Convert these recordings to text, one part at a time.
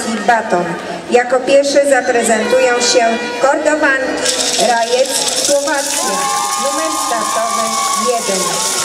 baton. Jako pierwsze zaprezentują się kordowanki Rajec Słowacja. Numer startowy 1.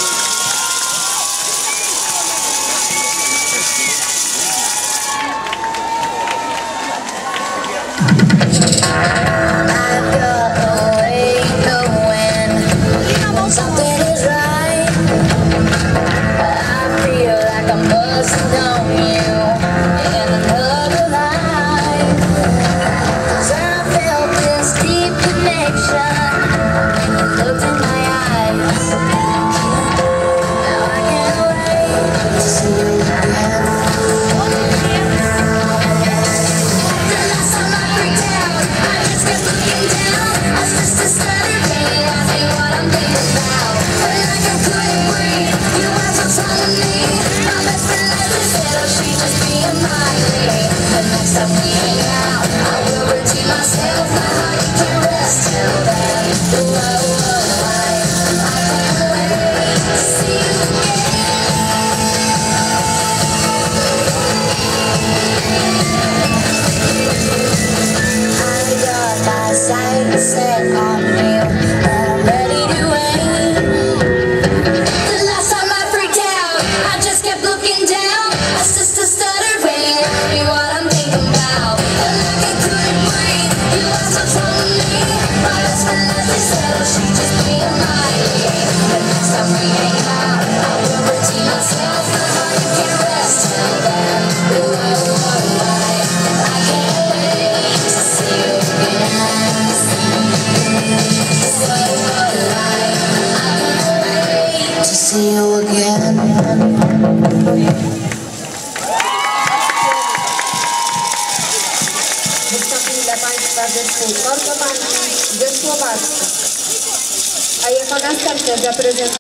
Set on you, I'm ready to wait. The last time I freaked out, I just kept looking down. My sister stuttered when you asked me what I'm thinking about. And like I couldn't breathe, you asked what's wrong with me. My best friend Leslie said, oh, she just being my lead. But next time we hang out, I will redeem myself. Now you can rest till then. I can't wait to see you again. See you again. Wystąpili dla Państwa zespół kordowanki ze Słowacji. A jako następne zaprezentuję